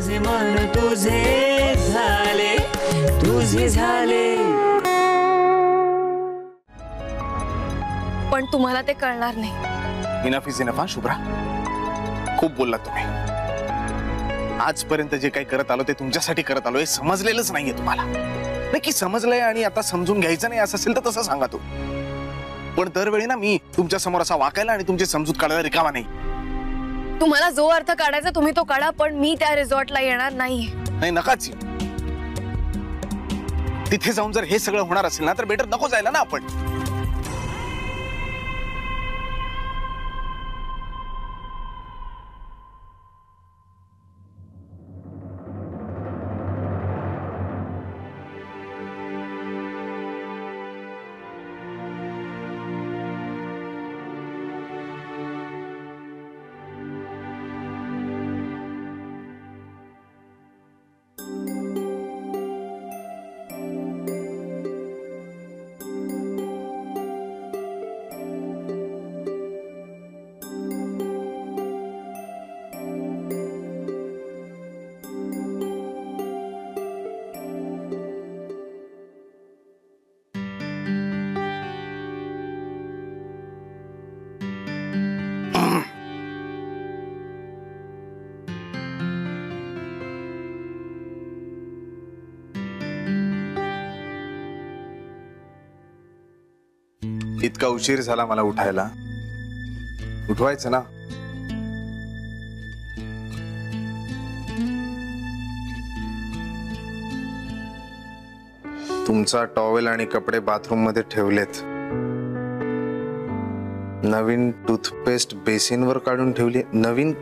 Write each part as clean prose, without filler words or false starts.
माझे मन तुझे झाले, तुझे झाले. पण तुम्हाला ते कळणार नाही. Enough is enough. शुभ्रा, खूप बोललात तुम्ही. आजपर्यंत जे काही करत आलो ते तुमच्यासाठी करत आलो, हे समजलेलंच नाहीये तुम्हाला. नक्की समजलंय आणि आता समजून घ्यायचं नाही असं असेल तर तसं सांगा तू. पण दरवेळी ना मी तुमच्या समोर असा वाकायला आणि तुमची समजूत काढायला रिकामा नाही. तुम्हाला जो अर्थ काढायचा तुम्ही तो काढा, पण मी त्या रिसॉर्टला येणार नाही. नाही, नकाच. तिथे जाऊन जर हे सगळं होणार असेल ना तर बेटर नको जायला ना आपण. इतका उशीर झाला मला उठायला. उठवायचं ना. तुमचा टॉवेल आणि कपडे बाथरूम मध्ये ठेवलेत. नवीन टूथपेस्ट बेसिनवर काढून ठेवली. नवीन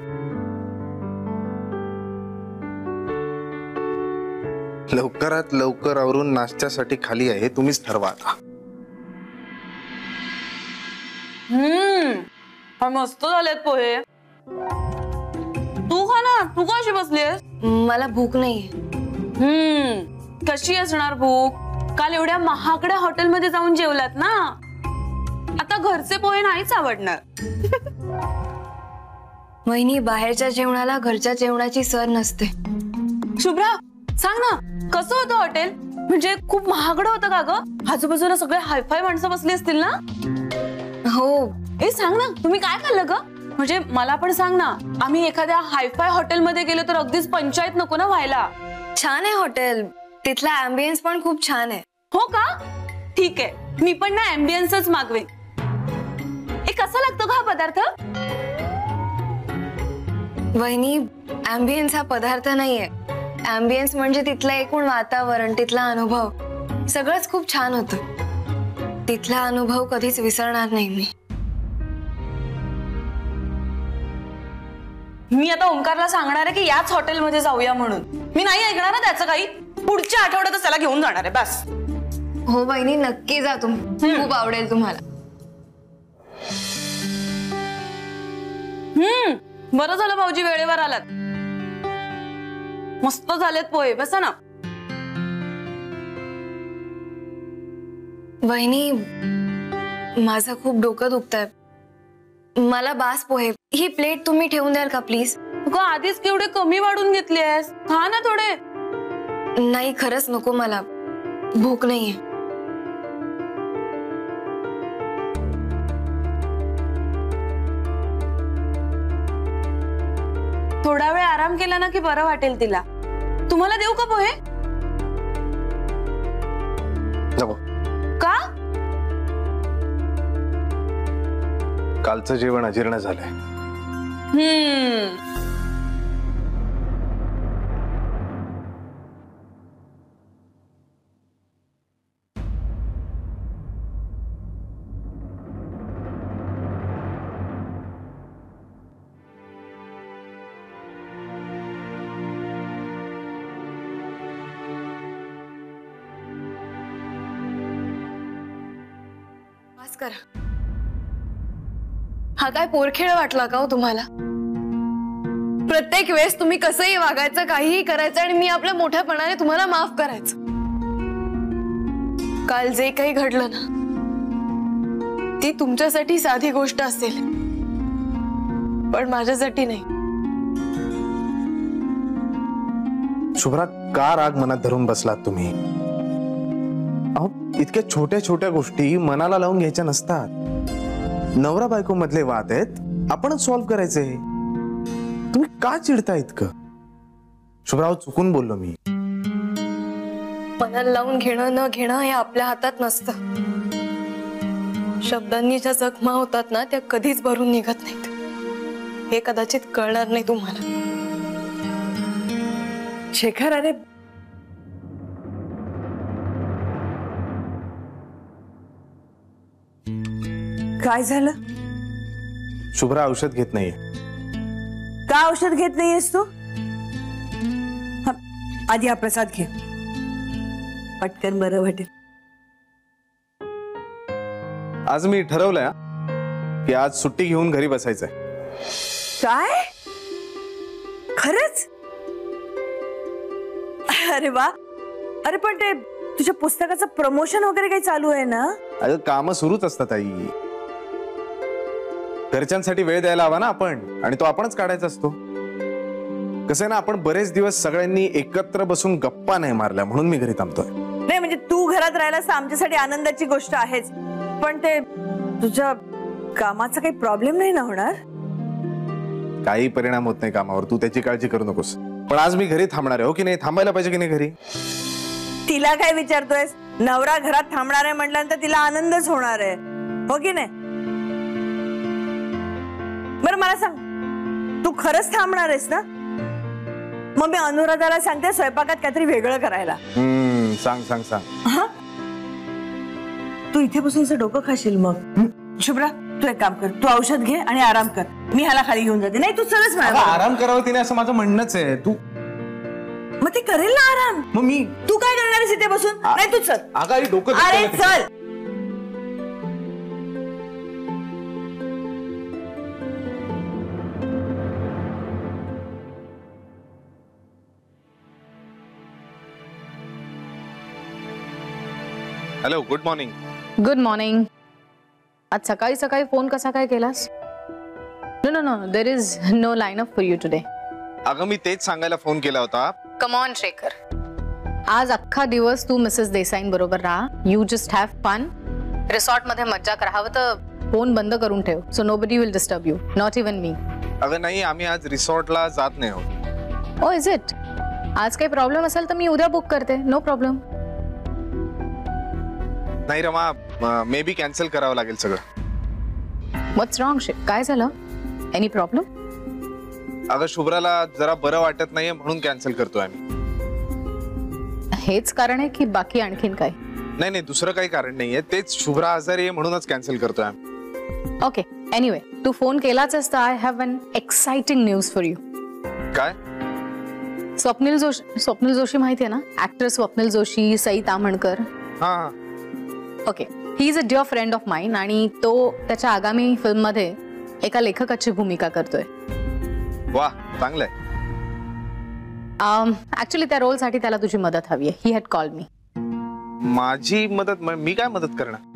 लवकरात लवकर आवरून नाश्त्यासाठी खाली आहे. तुम्हीच ठरवा आता. मस्त झालेत पोहे. तू खा ना. तू कशी बसलीस? मला भूक नाहीये. कशी असणार भूक? काल एवढ्या महागड्या हॉटेलमध्ये जाऊन जेवलात ना. आता घरचे पोहे नाहीच आवडणार. वहिनी, बाहेरच्या जेवणाला घरच्या जेवणाची सर नसते. शुभ्रा, सांग ना कसं होतं हॉटेल? म्हणजे खूप महागडं होतं का ग? आजूबाजूला सगळे हायफाय माणसं बसली असतील ना? हो. ए सांग ना, तुम्ही काय खाल्लं ग? म्हणजे मला पण सांग ना. आम्ही एखाद्या हायफाय हॉटेलमध्ये गेलो तर अगदीच पंचायत नको ना व्हायला. छान आहे हॉटेल. तिथला अँबियन्स पण खूप छान आहे. हो का? ठीक आहे, मी पण ना अँबियन्सच मागवेन. कसा लागतो का हा पदार्थ? वहिनी, अँबियन्स हा पदार्थ नाहीये. अँबियन्स म्हणजे तिथलं एकूण वातावरण, तिथला अनुभव, सगळंच खूप छान होतं. तिथला अनुभव कधीच विसरणार नाही मी. मी आता ओंकारला सांगणार आहे की याच हॉटेलमध्ये जाऊया म्हणून. मी नाही ऐकणार ना त्याचं काही. पुढच्या आठवड्यातच त्याला घेऊन जाणार आहे बस. हो बहिणी, नक्की जा तुम्ही. खूप आवडेल तुम्हाला. बरं झालं भाऊजी वेळेवर आलात. मस्त झालेत पोहे. बसा ना. वहिनी, माझं खूप डोकं दुखतंय. मला बास पोहे. ही प्लेट तुम्ही ठेवून द्याल का प्लीज? तुका आधीच केवढे कमी वाढून घेतली आहेस. खा ना थोडे. नाही, खरंच नको. मला भूक नाहीये. थोडा वेळ आराम केला ना की बरं वाटेल तिला. तुम्हाला देऊ का पोहे? का? कालचं जेवण अजीर्ण झालंय. करा. हा काय पोरखेळ वाटला का हो तुम्हाला? प्रत्येक वेळेस तुम्ही कसंही वागायचं, काहीही करायचं आणि मी आपल्या मोठ्यापणाने तुम्हाला माफ करायचं. काल जे काही घडलं ना, ती तुमच्यासाठी साधी गोष्ट असेल, पण माझ्यासाठी नाही. शुभ्रा, का राग मनात धरून बसलात तुम्ही? अहो, इतक्या छोट्या छोट्या गोष्टी मनाला लावून घ्यायच्या नसतात. नवरा बायको मधले वाद आहेत, आपणच सॉल्व्ह करायचे. तुम्ही का चिडता इतकं? शुभ्रा, चुकून बोललो मी. मनाला लावून घेणं न घेणं हे आपल्या हातात नसतं. शब्दांनी ज्या जखमा होतात ना, त्या कधीच भरून निघत नाहीत. हे कदाचित कळणार नाही तुम्हाला. शेखर, अरे काय झालं? शुभ्रा औषध घेत नाहीये. का औषध घेत नाहीयेस तू? आधी हा प्रसाद घे, पटकन बरं वाटेल. आज मी ठरवलंय की आज सुट्टी घेऊन घरी बसायचंय. काय? खरंच? अरे वा. अरे पण ते तुझ्या पुस्तकाचं प्रमोशन वगैरे काही चालू आहे ना? अगं, कामं सुरूच असतात आई. घरच्यांसाठी वेळ द्यायला हवा ना आपण, आणि तो आपणच काढायचा असतो. कसं आहे ना, आपण बरेच दिवस सगळ्यांनी एकत्र बसून गप्पा नाही मारल्या, म्हणून मी घरी थांबतोय. नाही म्हणजे तू घरात राहिलास तर आमच्यासाठी आनंदाची गोष्ट आहेच, पण ते तुझ्या कामाचा काही प्रॉब्लेम नाही ना होणार? काही परिणाम होत नाही कामावर, तू त्याची काळजी करू नकोस. पण आज मी घरी थांबणार आहे, हो की नाही? थांबायला पाहिजे की नाही घरी? तिला काय विचारतोयस? नवरा घरात थांबणार आहे म्हटल्यानंतर तिला आनंदच होणार आहे, हो की नाही? बरं मला सांग, तू खरंच थांबणार आहेस ना? मग मी अनुराधाला सांगते स्वयंपाकात काहीतरी वेगळं करायला. सांग सांग सांग. तू इथे बसून डोकं खाशील मग. शुभ्रा, तू एक काम कर, तू औषध घे आणि आराम कर. मी ह्याला खाली घेऊन जाते. नाही तू चलच मला. आराम करावं तिने, असं माझं म्हणणंच आहे. तू मग ते करेल ना आराम. मग मी तू काय करणार आहेस इथे बसून? नाही तू चल. अगं आई, डोकं अरे दुखतंय. चल. Hello, good morning. Good morning. आज सकाळी सकाळी फोन कसा काय केलास? No no no, there is no line up for you today. अगं, मी तेच सांगायला फोन केला होता. कम ऑन शेखर, आज अख्खा दिवस तू मिसेस देसाईन बरोबर राहा. You just have fun. Resort मध्ये मज्जा करा. हवं तर फोन बंद करून ठेव, so nobody will disturb you, not even me. अगं नाही, आम्ही आज रिसॉर्टला जात नाही आहोत. Oh is it? आज काही प्रॉब्लेम असेल तर मी उद्या बुक करते, नो प्रॉब्लेम. नाही रमा, मे बी कॅन्सल करावं लागेल सगळं. What's wrong Shaikh? काय झालं? Any problem? अगं, शुभ्राला जरा बरं वाटत नाहीये म्हणून कॅन्सल करतोय आम्ही. हेच कारण आहे की बाकी आणखीन काय? नाही नाही, दुसरं काही कारण नाहीये. तेच शुभ्रा आजारी आहे म्हणूनच कॅन्सल करतोय आम्ही. ओके, एनिवे तू फोन केलाच असता. I have an exciting news for you. काय? स्वप्नील जोशी माहिती आहे ना? ऍक्टर स्वप्नील जोशी, सई ताम्हणकर. हा. Okay, he is a dear friend of mine आणि तो त्याच्या आगामी फिल्म मध्ये एका लेखकाची भूमिका करतोय. वा, चांगलंय. ऍक्च्युली त्या रोल साठी त्याला तुझी मदत हवी आहे. He had called me. माझी मदत? मी काय मदत करणार?